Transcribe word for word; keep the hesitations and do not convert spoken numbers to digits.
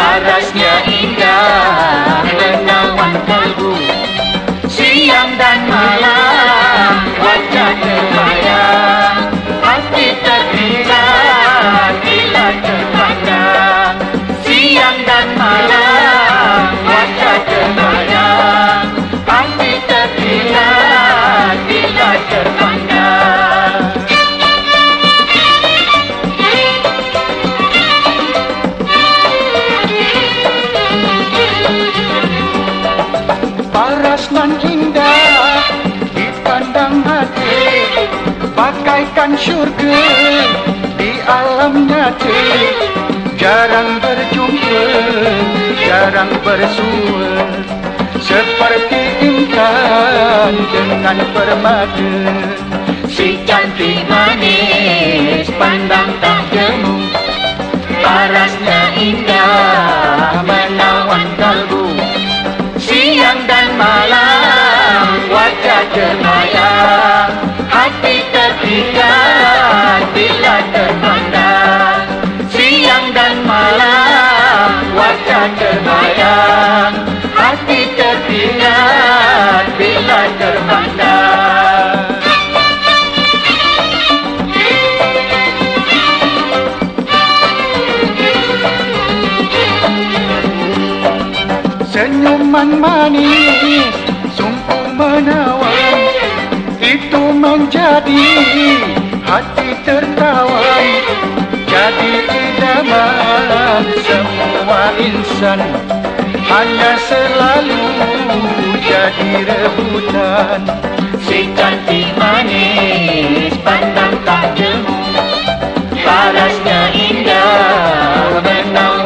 Parasnya indah menawan kalbu, siang dan malam wajah terbayang, hati terpikat bila terpandang. Siang dan malam wajah terbayang, hati terpikat bila terpandang. Paras nan indah dipandang hati, bagaikan syurga di alam nyata. Jarang berjumpa, jarang bersua, seperti intan dengan permata. Si cantik manis pandang tak jemu, parasnya indah menawan kalbu. Siang dan malam wajah terbayang, hati terpikat bila terpandang. Siang dan malam wajah terbayang, hati terpikat bila terpandang. Senyuman manis, sungguh menawan, itu menjadi hati tertawan. Jadi idaman semua insan, hanya selalu jadi rebutan. Si cantik manis pandang tak jemu, parasnya indah menawan